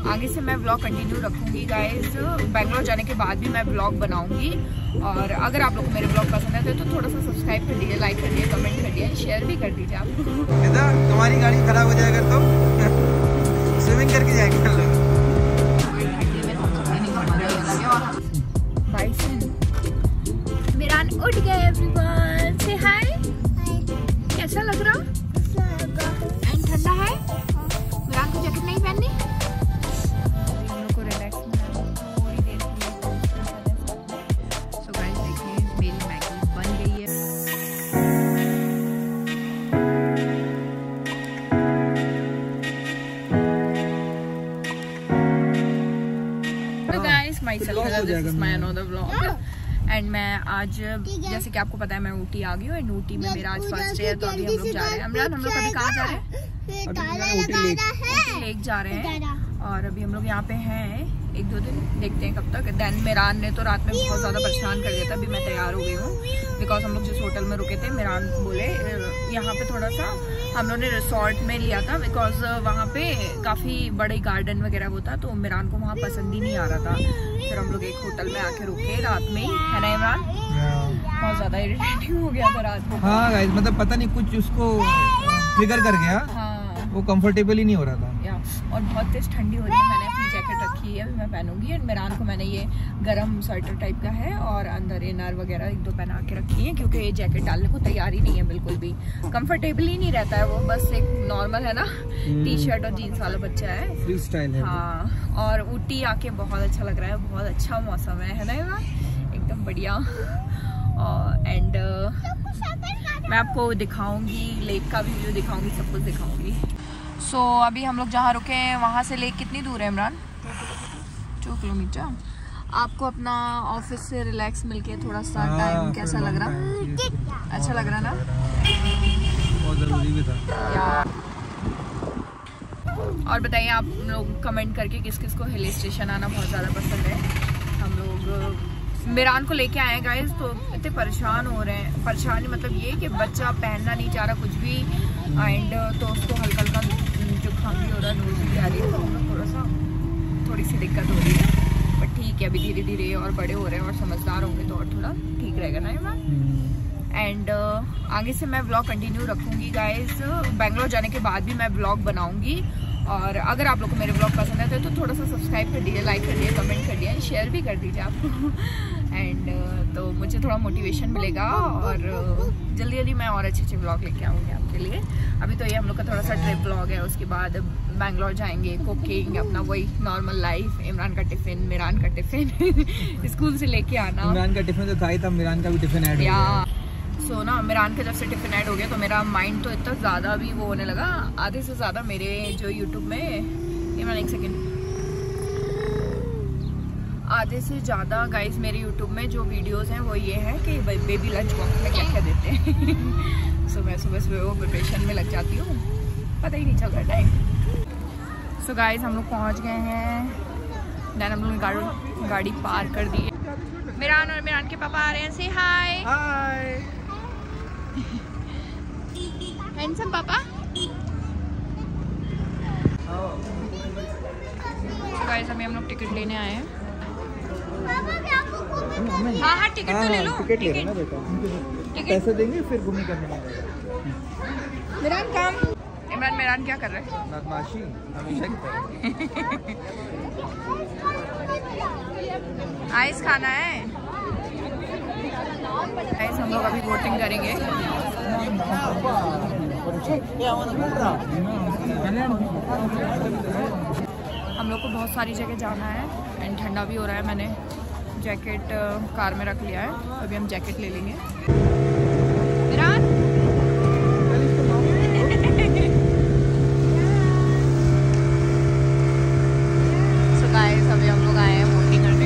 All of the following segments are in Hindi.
आगे से मैं व्लॉग कंटिन्यू रखूँगी गाइस। बैंगलोर जाने के बाद भी मैं व्लॉग बनाऊँगी। और अगर आप लोग को मेरे व्लॉग पसंद है तो थोड़ा सा सब्सक्राइब कर दीजिए, लाइक कर दीजिए, कमेंट कर दीजिए, शेयर भी कर दीजिए। आप तुम्हारी गाड़ी खराब हो जाएगा तो स्विमिंग करके जाएगी। मिरान उठ गए। एवरीवन से हाय। कैसा लग रहा? एंड ठंडा है? मिरान को जैकेट नहीं पहननी? हम लोग को रिलैक्स थोड़ी देर के लिए। सो गाइस देखिए मेरी मैगी बन गई है। तो guys myself this is my another vlog. And मैं आज जैसे कि आपको पता है मैं ऊटी आ गई हूँ। एंड ऊटी में मेरा आज फर्स्ट डे है, तो अभी हम लोग जा रहे हैं। इमरान हम लोग अभी कहाँ जा रहे हैं? ऊटी लेक जा रहे हैं। और अभी हम लोग यहाँ पे हैं 1-2 दिन, देखते हैं कब तक। देन मिरान ने तो रात में बहुत ज़्यादा परेशान कर दिया था। अभी मैं तैयार हो गई हूँ बिकॉज हम लोग जिस होटल में रुके थे, मिरान बोले यहाँ पे थोड़ा सा हम लोगों ने रिसोर्ट में लिया था बिकॉज वहाँ पे काफ़ी बड़े गार्डन वगैरह वो था, तो मिरान को वहाँ पसंद ही नहीं आ रहा था। फिर हम लोग एक होटल में आके रुके रात में ही, है ना इमरान? बहुत ज़्यादा इरिटेटिंग हो गया था रात को। हाँ गाइस, मतलब पता नहीं कुछ उसको ट्रिगर कर गया। हाँ। वो कंफर्टेबल ही नहीं हो रहा था। और बहुत तेज ठंडी हो रही है। मैंने अपनी जैकेट रखी है, अभी मैं पहनूंगी। और मिरान को मैंने ये गरम स्वेटर टाइप का है और अंदर इनर वगैरह 1-2 पहना के रखी है, क्योंकि ये जैकेट डालने को तैयार ही नहीं है बिल्कुल भी। कंफर्टेबल ही नहीं रहता है वो, बस एक नॉर्मल है ना टी-शर्ट और जीन्स वाला बच्चा है, फ्री स्टाइल है। हाँ। और ऊटी आके बहुत अच्छा लग रहा है, बहुत अच्छा मौसम है ना एकदम बढ़िया। एंड मैं आपको दिखाऊंगी, लेक का भी व्यू दिखाऊंगी, सब कुछ दिखाऊंगी। सो अभी हम लोग जहाँ रुके हैं वहाँ से लेक कितनी दूर है इमरान? 2 किलोमीटर। आपको अपना ऑफिस से रिलैक्स मिलके थोड़ा सा टाइम कैसा लग रहा? अच्छा लग रहा ना? बहुत जरूरी भी था। और बताइए आप लोग कमेंट करके किस किस को हिल स्टेशन आना बहुत ज़्यादा पसंद है। हम लोग मिरान को लेके आए गाइस, तो इतने परेशान हो रहे हैं। परेशानी मतलब ये कि बच्चा पहनना नहीं चाह रहा कुछ भी, एंड तो उसको हल्का हल्का जुकाम भी हो रहा है, नोज़ भी आ रही है, तो हम लोग थोड़ी सी दिक्कत हो रही है। बट ठीक है, अभी धीरे धीरे और बड़े हो रहे हैं और समझदार होंगे तो और थोड़ा ठीक रहेगा ना इमरान। एंड आगे से मैं व्लॉग कंटिन्यू रखूँगी गाइस। बैंगलोर जाने के बाद भी मैं व्लॉग बनाऊँगी। और अगर आप लोग को मेरे ब्लॉग पसंद है तो थोड़ा सा सब्सक्राइब कर दीजिए, लाइक कर दीजिए, कमेंट कर दीजिए, शेयर भी कर दीजिए आप। एंड तो मुझे थोड़ा मोटिवेशन मिलेगा और जल्दी जल्दी मैं और अच्छे ब्लॉग लेके आऊँगी आपके लिए। अभी तो ये हम लोग का थोड़ा सा ट्रिप ब्लॉग है, उसके बाद बैंगलोर जाएंगे, कुकिंग, अपना वही नॉर्मल लाइफ, इमरान का टिफ़िन, मिरान का टिफ़िन स्कूल से लेके आना। इमरान का टिफ़िन तो था ही था, मिरान का भी टिफ़िन ऐड हो गया। सो ना मिरान का जब से टिफिन ऐड हो गया तो मेरा माइंड तो इतना ज़्यादा भी वो होने लगा, आधे से ज़्यादा मेरे जो यूट्यूब में, इमरान एक सेकेंड, आधे से ज़्यादा गाइस मेरे यूट्यूब में जो वीडियोस हैं वो ये है कि बेबी लंच बॉक्स में क्या क्या देते हैं। सो मैं सुबह सुबह वो प्रिपरेशन में लग जाती हूँ, पता ही नहीं चल रहा टाइम। सो गाइस हम लोग पहुँच गए हैं, देन हम लोग ने गाड़ी पार कर दी है। मिरान और मिरान के पापा आ रहे हैं, से हाय। हाय हैंडसम पापा। गाइस अभी हम लोग टिकट लेने आए हैं। हाँ हाँ टिकट तो ले लो। टिकट ले ना बेटा, पैसे देंगे फिर घूमने करने में। मिरान काम। इमरान मिरान क्या कर रहे हैं? बदमाशी हमेशा की तरह। आइस खाना है। आइस हम लोग अभी वोटिंग करेंगे। हम लोग को बहुत सारी जगह जाना है एंड ठंडा भी हो रहा है। मैंने जैकेट कार में रख लिया है, अभी हम जैकेट ले लेंगे। मिरान सो गाइस अभी हम लोग आए हैं वोटिंग करने।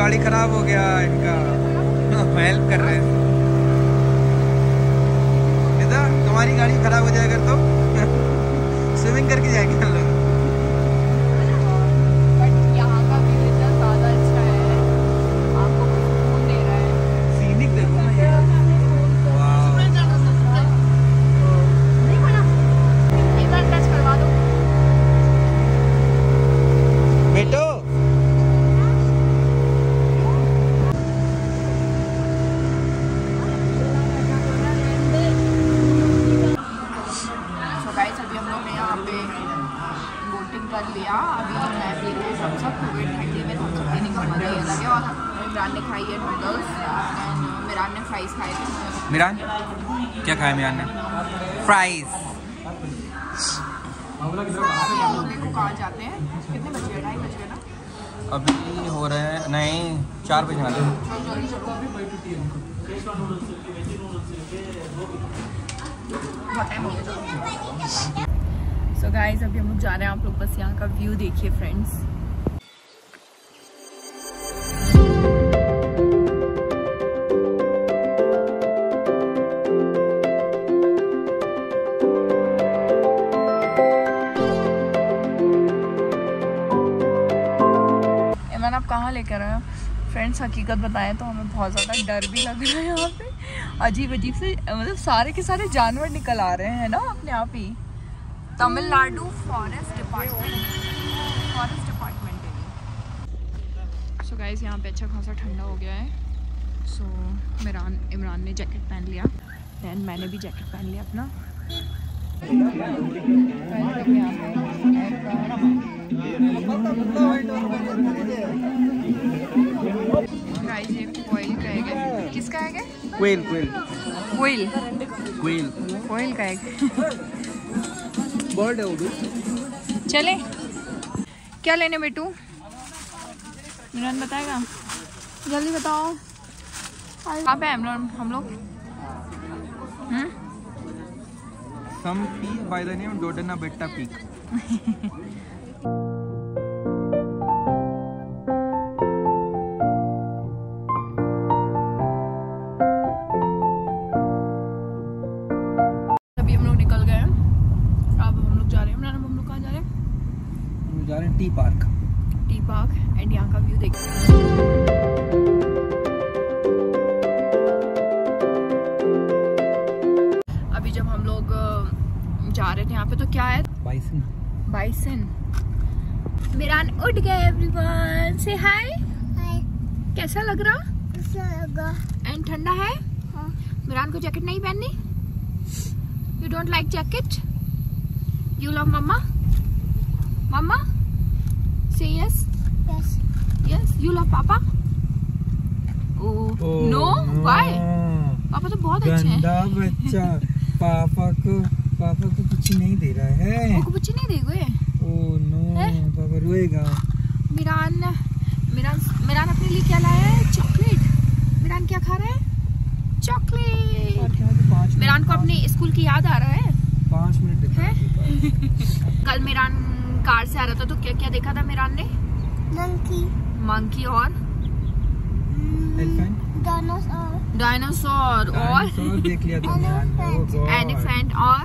गाड़ी खराब हो गया इनका, हेल्प कर रहे हैं। तुम्हारी गाड़ी खराब हो जाएगा तो स्विमिंग करके जाएंगे हम लोग। बट यहाँ का व्यू इतना ज़्यादा अच्छा है, आपको सुकून दे रहा है। सीनिक देखो ना ये, वाह। एक बार टच करवा दो बेटो। कर लिया। अभी मैं पी रही हूँ सब ठंडी में हम सब पीने का मजा ही अलग है। और मिरान ने खाई है नूडल्स एंड मिरान ने फ्राइज खाए थे। मिरान क्या खाया? मिरान ने फ्राइज। देखो कहाँ जाते हैं, कितने बज गए? 2:30 बज गए ना अभी हो रहे हैं, नहीं 4 बजे वाले। बहुत टाइम हो गया। सो गाइस अभी हम लोग जा रहे हैं, आप लोग बस यहाँ का व्यू देखिए फ्रेंड्स। इमरान आप कहाँ लेकर आए हो? फ्रेंड्स हकीकत बताएं तो हमें बहुत ज़्यादा डर भी लग रहा है। यहाँ पे अजीब अजीब से मतलब सारे के सारे जानवर निकल आ रहे हैं ना अपने आप ही। तमिलनाडु फॉरेस्ट डिपार्टमेंट है। सो गाइस यहाँ पे अच्छा खासा ठंडा हो गया है। सो इमरान ने जैकेट पहन लिया, दैन मैंने भी जैकेट पहन लिया अपना। गाइस ये कोयल का एग है। किसका एग है? कोयल का एग। बर्ड है वो भी। चले क्या लेने बेटू? मिरान बताएगा, जल्दी बताओ। कहाँ पे हम लोग? Some peak by the name Dodana Betta Peak. अभी हम लोग निकल गए हैं, अब हम लोग जा रहे हैं। हम लोग कहाँ जा रहे हैं? हम जा रहे हैं टी पार्क एंड यहाँ का व्यू देखिए। अभी जब हम लोग जा रहे थे यहाँ पे तो क्या है? बाइसन। मिरान उठ गए। एवरीवन से हाय। कैसा लग रहा? एंड ठंडा है? हाँ। मिरान को जैकेट नहीं पहननी? You don't like jacket? You love mamma? से yes. You love papa? No why? पापा तो बहुत अच्छे हैं। बच्चा पापा को कुछ नहीं दे रहा है। पापा को कुछ नहीं देंगे? ओह नो, पापा रोएगा। मिरान अपने लिए क्या लाया है? चॉकलेट। मिरान क्या खा रहा है? चॉकलेट। मिरान को अपने स्कूल की याद आ रहा है? 5 मिनट है। कल मिरान कार से आ रहा था तो क्या क्या देखा था मिरान ने? मंकी और डायनासोर और देख लिया था एलिफेंट और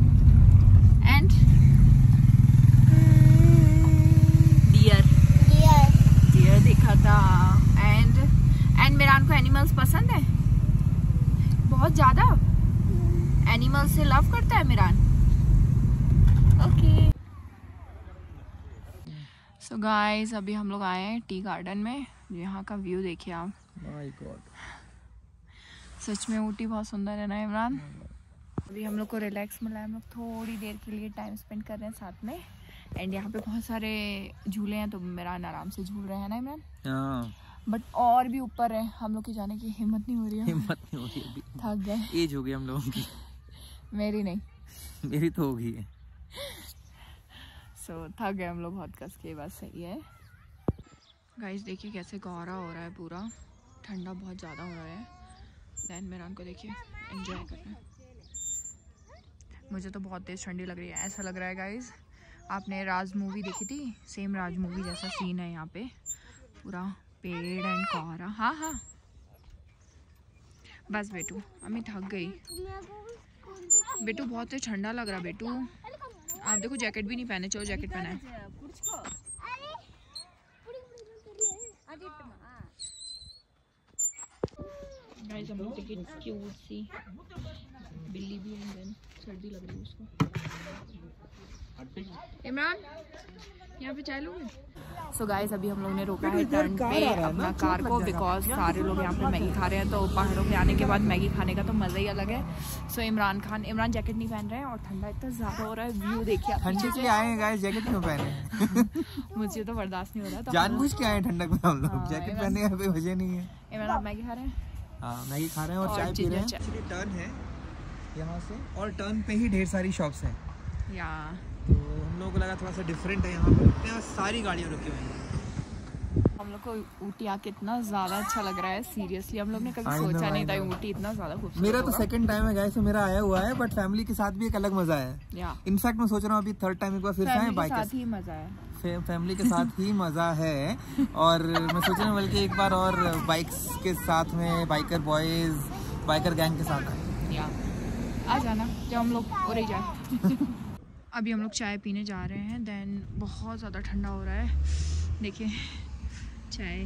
डियर देखा था। एंड मिरान को एनिमल्स पसंद है बहुत ज्यादा। एनिमल्स से लव करता है मिरान। ओके सो गाइस अभी हम लोग आए हैं टी गार्डन में। यहाँ का व्यू देखिए आप। माय गॉड, सच में ऊटी बहुत सुंदर है ना इमरान? अभी हम लोग को रिलैक्स मिला है, हम लोग थोड़ी देर के लिए टाइम स्पेंड कर रहे हैं साथ में। एंड यहाँ पे बहुत सारे झूले हैं तो मिरान आराम से झूल रहे हैं ना इमरान? हाँ। बट और भी ऊपर है, हम लोग के जाने की हिम्मत नहीं हो रही है। अभी थक गए। एज हो गई हम लोगों की। मेरी नहीं, मेरी तो हो गई है। सो थक गए हम लोग बहुत कस के। बात सही है। गाइस देखिए कैसे कोहरा हो रहा है पूरा, ठंडा बहुत ज़्यादा हो रहा है। दैन मिरान को देखिए एंजॉय कर रहे हैं। मुझे तो बहुत तेज़ ठंडी लग रही है। ऐसा लग रहा है गाइस, आपने राज मूवी देखी थी? सेम राज मूवी जैसा सीन है यहाँ पे। पूरा पेड़ एंड कोहरा। हाँ हाँ बस बेटू अम्मी थक गई। बेटू बहुत ही ठंडा लग रहा बेटू। आप देखो जैकेट भी नहीं पहने, चलो जैकेट पहना है। गाइस हम लोग टिकट क्यूट सी बिल्ली भी है, सर्दी लग रही है उसको। इमरान यहाँ पे चाय लोगे? सो गाइस अभी हम लोग ने रोका है टर्न पे अपना कार को, बिकॉज सारे लोग यहाँ पे मैगी खा रहे हैं। तो पहाड़ों पे आने के बाद मैगी खाने का तो मज़ा ही अलग है। सो इमरान जैकेट नहीं पहन रहे हैं और ठंडा इतना ज़्यादा हो रहा है। व्यू देखिए, ठंडे से आए हैं गाइस, जैकेट क्यों पहने? मुझे तो बर्दाश्त नहीं हो रहा। जानबूझ के आए ठंडक में हम लोग, जैकेट पहनने का कोई वजह नहीं है। इमरान आप मैगी खा रहे हैं? हाँ मैगी खा रहे हैं और चाय पी रहे हैं। टर्न है यहाँ से और टर्न पे ही ढेर सारी शॉप्स हैं। तो हम लोगों को लगा थोड़ा सा डिफरेंट है, यहाँ पर सारी गाड़ियाँ रुकी हुई हैं। हम लोग को ऊटी आके इतना ज़्यादा अच्छा लग रहा है, सीरियसली हम लोग ने कभी सोचा नहीं था ऊटी इतना ज़्यादा खूबसूरत। मेरा तो सेकंड टाइम है गाइस, मेरा आया हुआ है, बट फैमिली के साथ भी एक अलग मजा है। इनफैक्ट मैं सोच रहा हूँ अभी थर्ड टाइम एक बार फिर से आए, बाइक के साथ ही मजा है, फैमिली के साथ ही मजा है। और मैं सोच रहा हूँ बल्कि एक बार और बाइक्स के साथ में, बाइकर बॉयज, बाइकर गैंग के साथ आ जाना जब हम लोग उड़े जाए। अभी हम लोग चाय पीने जा रहे हैं। देन बहुत ज़्यादा ठंडा हो रहा है, देखिए चाय।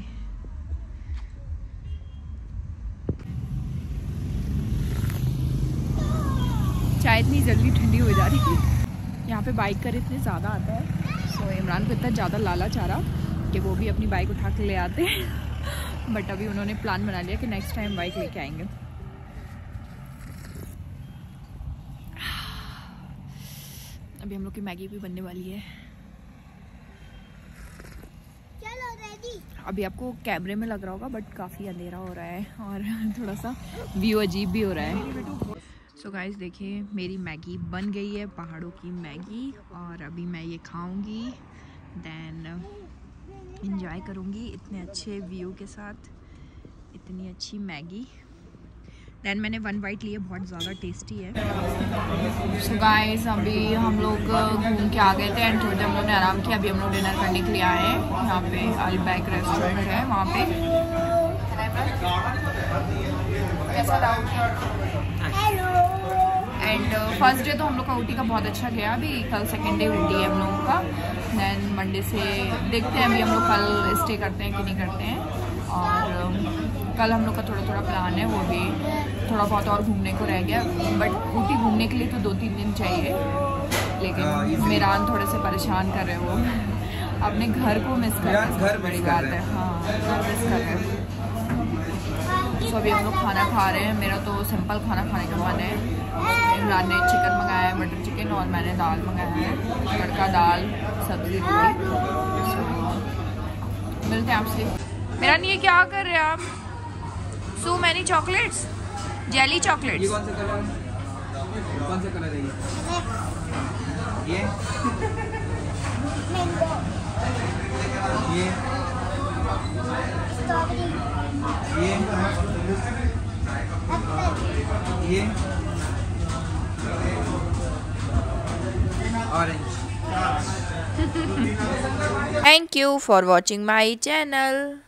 चाय इतनी जल्दी ठंडी हो जा रही है। यहाँ पे बाइकर इतने ज़्यादा आता है। सो इमरान को इतना ज़्यादा लालच आ रहा कि वो भी अपनी बाइक उठा के ले आते हैं। बट अभी उन्होंने प्लान बना लिया कि नेक्स्ट टाइम बाइक लेके आएंगे। अभी हम लोग की मैगी भी बनने वाली है। चलो रेडी। अभी आपको कैमरे में लग रहा होगा बट काफ़ी अंधेरा हो रहा है और थोड़ा सा व्यू अजीब भी हो रहा है। सो गाइस देखिए मेरी मैगी बन गई है, पहाड़ों की मैगी, और अभी मैं ये खाऊंगी, देन एंजॉय करूंगी इतने अच्छे व्यू के साथ, इतनी अच्छी मैगी। देन मैंने 1 बाइट लिया, बहुत ज़्यादा टेस्टी है। सो गाइस अभी हम लोग घूम के आ गए थे एंड थोड़ी देर हम लोग ने आराम किया। अभी हम लोग डिनर करने के लिए आए हैं, यहाँ पे अल्बैक रेस्टोरेंट है वहाँ पे। एंड फर्स्ट डे तो हम लोग का ऊटी का बहुत अच्छा गया। अभी कल सेकेंड डे ऊटी है हम लोगों का। देन मंडे से देखते हैं अभी हम लोग कल स्टे करते हैं कि नहीं करते हैं। और कल हम लोग का थोड़ा थोड़ा प्लान है, वो भी थोड़ा बहुत और घूमने को रह गया। बट ऊटी घूमने के लिए तो 2-3 दिन चाहिए, लेकिन मेरान थोड़े से परेशान कर रहे हैं, वो अपने घर को मिस कर रहे हैं, बड़ी बात है। हाँ घर मिस कर रहे हैं। तो अभी हम लोग खाना खा रहे हैं। मेरा तो सिंपल खाना खाने का मन है। इमरान ने चिकन मंगाया है, मटर चिकन, और मैंने दाल मंगाया है, तड़का दाल, सब्जी, रोटी। मिलते हैं आपसे। मेरा नहीं, ये क्या कर रहे हैं आप? So many chocolates, jelly chocolates. कौन सा कलर है? कौन सा कलर है ये? ये orange. Thank you for watching my channel.